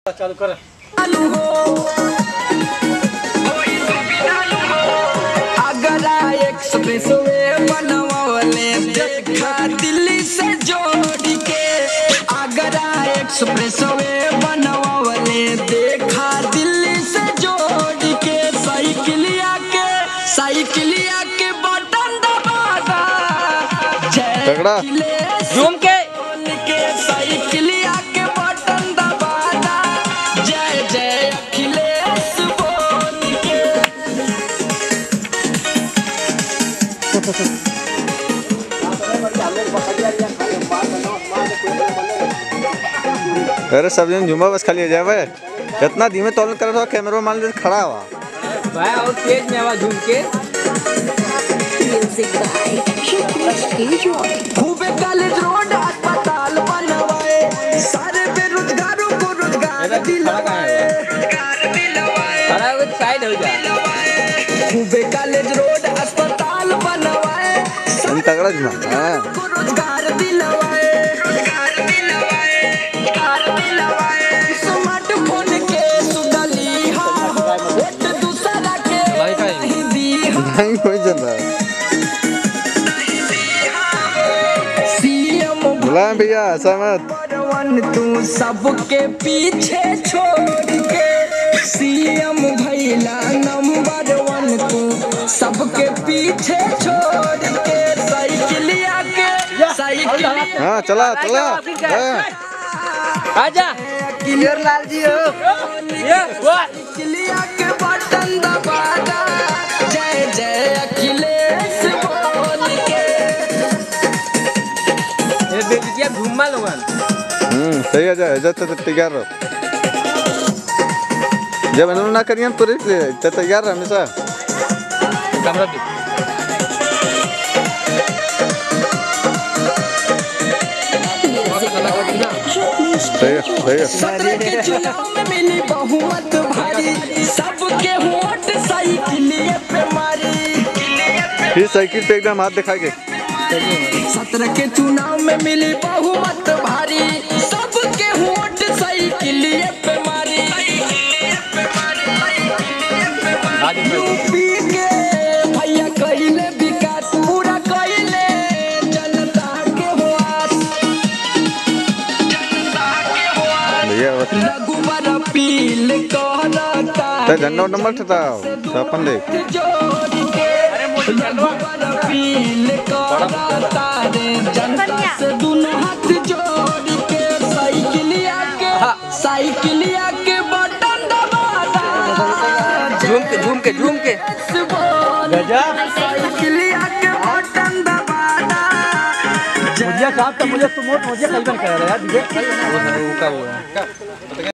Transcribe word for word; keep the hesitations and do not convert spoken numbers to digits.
चालू कर। अगरा express way बनवाले देखा दिल्ली से जोड़ के, अगरा एक्सप्रेस वे बनवाले देखा दिल्ली से जोड़ के, साइकिलिया के साइकिलिया के बटन दबादा तगड़ा झूम के साइकिलिया के बटन दबादा जय जय अखिलेश बोल के। अरे सब जन झुमा बस खाली जाए भाई, इतना धीमे तौल कर रहा कैमरा मान ले खड़ा हुआ भाई और तेज में आवाज झूम के खूबे कॉलेज रोड अस्पताल बनवाए, सारे बेरोजगारों को रोजगार दिलवाए, साइड हो जा। खूबे कॉलेज रोड अस्पताल बनवाए, तगड़ा झुमा को रोजगार दिलवाए, रोजगार दिलवाए, रोजगार दिलवाए। स्मार्टफोन के सुडली हा वोट दूसरा के नहीं दी नहीं कोई चंदा गुलाम भैया असमत वन तू सबके पीछे छोड़ के, सीएम भैला नंबर वन तू सबके पीछे छोड़ के, साइकिलिया के साइकिलिया हाँ चला चला आजा क्लियर लाल जी हो ये साइकिलिया के बटन दबादा जय जय अखिलेश बोल के। ये बेटिया घुमा लोगन हम्म सही है जा इज्जत से तैयार रहो, जब इन्होंने ना करिए तो तो तैयार रहो हमेशा। कैमरा दे सही है सही है। सत्रह के चुनाव में मिली बहुमत भारी, सबके वोट साइकिलिए पे मारी, फिर साइकिल पे एकदम हाथ दिखाएंगे। सत्रह के चुनाव में मिली बहुमत भारी, सबके वोट साइकिलिए पे मारी, यूपी के भैया कहिले विकास पूरा कहिले जनता के हुआस, जनता के हुआस भैया रघुवर अपील करता तो झंडा नंबर था अपन देख रघुवर अपील करता रे जनता से दोनों हाथ जोड़ के, साइकिलिया के साइकिलिया के बटन दबादा झूम के झूम के झूम के साइकिलिया के बटन दबादा मुझे कहा था मुझे तुम मुझे कल कर रहा है यार।